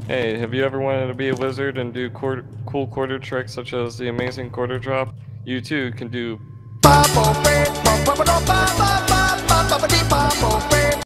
Hey, have you ever wanted to be a wizard and do cool quarter tricks such as the amazing quarter drop? You too can do